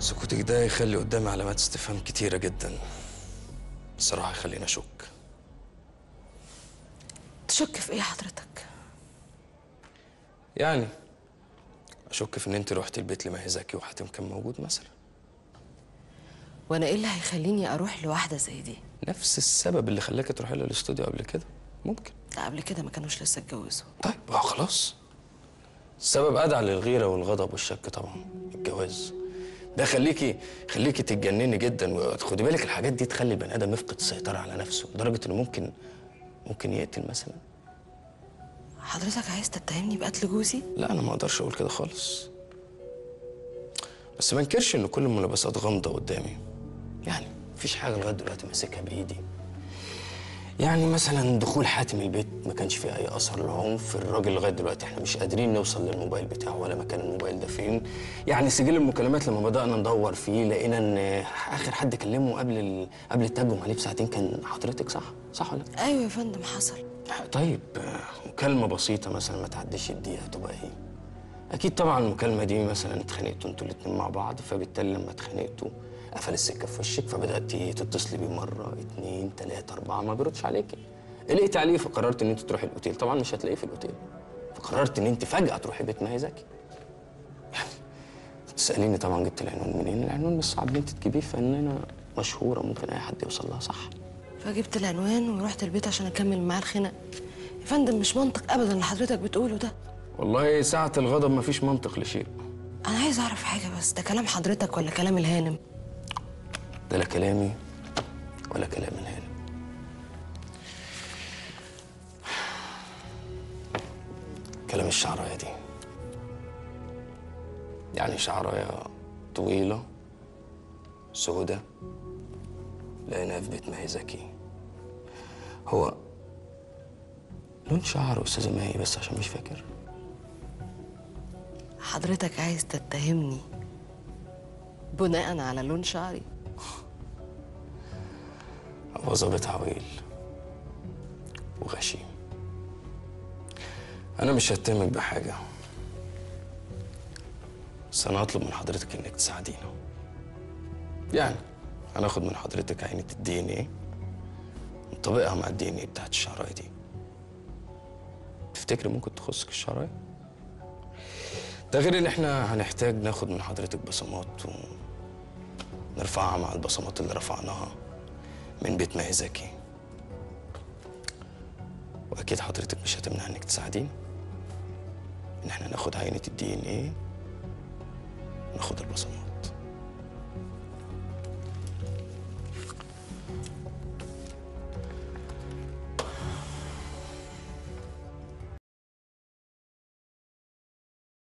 سكوتك ده يخلي قدامي علامات استفهام كتيرة جدا. الصراحة يخليني أشك. تشك في ايه حضرتك؟ يعني أشك في إن أنت روحتي البيت لماهي زكي وحاتم كان موجود مثلا. وانا ايه اللي هيخليني اروح لواحده زي دي؟ نفس السبب اللي خلاك تروحي لها الاستوديو قبل كده ممكن. لا قبل كده ما كانوش لسه اتجوزوا. طيب خلاص. السبب أدعى للغيرة والغضب والشك طبعا الجواز. ده خليكي تتجنني جدا، وخدي بالك الحاجات دي تخلي البني آدم يفقد السيطرة على نفسه لدرجة إنه ممكن يقتل مثلا. حضرتك عايز تتهمني بقتل جوزي؟ لا أنا ما أقدرش أقول كده خالص، بس ما انكرش إن كل الملابسات غامضة قدامي. يعني مفيش حاجة لغاية دلوقتي ماسكها بإيدي. يعني مثلا دخول حاتم البيت ما كانش فيه أي أثر لعنف. الراجل لغاية دلوقتي إحنا مش قادرين نوصل للموبايل بتاعه ولا مكان الموبايل ده فين. يعني سجل المكالمات لما بدأنا ندور فيه لقينا إن آخر حد كلمه قبل التهجم عليه بساعتين كان حضرتك، صح ولا لا؟ ايوه يا فندم حصل. طيب مكالمة بسيطة مثلا ما تعديش الدقيقة تبقى إيه؟ أكيد طبعا المكالمة دي مثلا اتخانقتوا انتوا الاتنين مع بعض، فبالتالي لما اتخانقتوا قفل السكة في وشك، فبدأتي تتصلي بيه مرة اتنين تلاتة أربعة ما بيردش عليكي. قلقتي عليه فقررت إن أنت تروحي الأوتيل، طبعا مش هتلاقيه في الأوتيل، فقررت إن أنت فجأة تروحي بيت ماهي زكي. يعني تسأليني طبعا جبت العنوان منين؟ العنوان مش صعب إن أنت تجيبيه، فنانة مشهورة ممكن أي حد يوصل لها، صح؟ فجبت العنوان ورحت البيت عشان اكمل معاه الخناق. يا فندم مش منطق ابدا اللي حضرتك بتقوله ده. والله ساعة الغضب مفيش منطق لشيء. انا عايز اعرف حاجه بس، ده كلام حضرتك ولا كلام الهانم؟ ده لا كلامي ولا كلام الهانم. كلام الشعراية دي. يعني شعراية طويلة سودة لقيناها في بيت ماهي زكي. هو لون شعر أستاذة ماهي بس عشان مش فاكر. حضرتك عايز تتهمني بناء على لون شعري؟ هو ظابط عويل وغشيم. أنا مش هتهمك بحاجة، بس أنا هطلب من حضرتك إنك تساعدينا. يعني هناخد من حضرتك عينة الدي ان ايه نطبقها مع الدي ان ايه بتاعت الشعراية دي. تفتكري ممكن تخصك الشعراية؟ ده غير ان احنا هنحتاج ناخد من حضرتك بصمات ونرفعها مع البصمات اللي رفعناها من بيت ماهي زكي. واكيد حضرتك مش هتمنع انك تساعدينا ان احنا ناخد عينة الدي ان ايه وناخد البصمات.